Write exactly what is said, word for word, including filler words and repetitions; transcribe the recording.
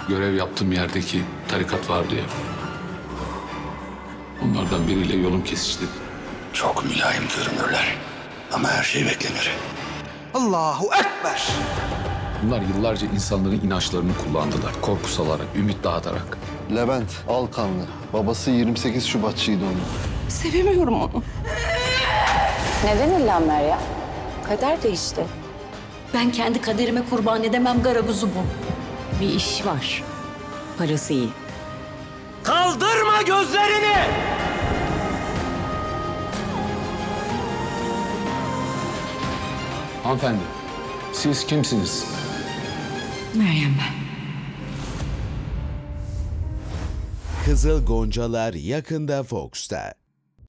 görev yaptığım yerdeki tarikat vardı ya. Onlardan biriyle yolum kesişti. Çok mülayim görünürler. Ama her şey beklenir. Allahu Ekber. Bunlar yıllarca insanların inançlarını kullandılar. Korku salarak, ümit dağıtarak. Levent Alkanlı. Babası yirmi sekiz Şubatçıydı onun. Sevemiyorum onu. Neden illa Meryem? Kader değişti. Ben kendi kaderime kurban edemem Garaguzu bu. Bir iş var. Parası iyi. Kaldırma gözlerini! Hanımefendi, siz kimsiniz? Meryem ben. Kızıl Goncalar yakında Fox'ta.